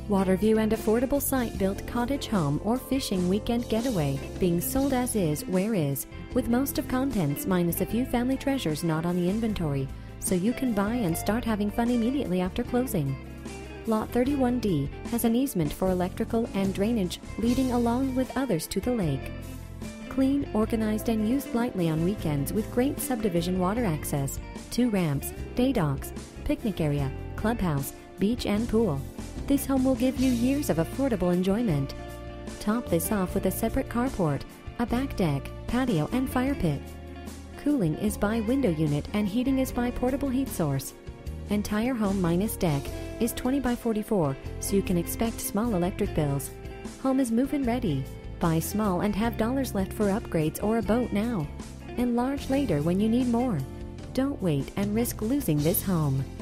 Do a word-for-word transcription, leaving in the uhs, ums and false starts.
Waterview and affordable site-built cottage home or fishing weekend getaway, being sold as is, where is, with most of contents minus a few family treasures not on the inventory, so you can buy and start having fun immediately after closing. Lot thirty-one D has an easement for electrical and drainage leading along with others to the lake. Clean, organized, and used lightly on weekends with great subdivision water access, two ramps, day docks, picnic area, clubhouse, beach and pool. This home will give you years of affordable enjoyment. Top this off with a separate carport, a back deck, patio, and fire pit. Cooling is by window unit and heating is by portable heat source. Entire home minus deck is twenty by forty-four, so you can expect small electric bills. Home is move-in ready. Buy small and have dollars left for upgrades or a boat now. Enlarge later when you need more. Don't wait and risk losing this home.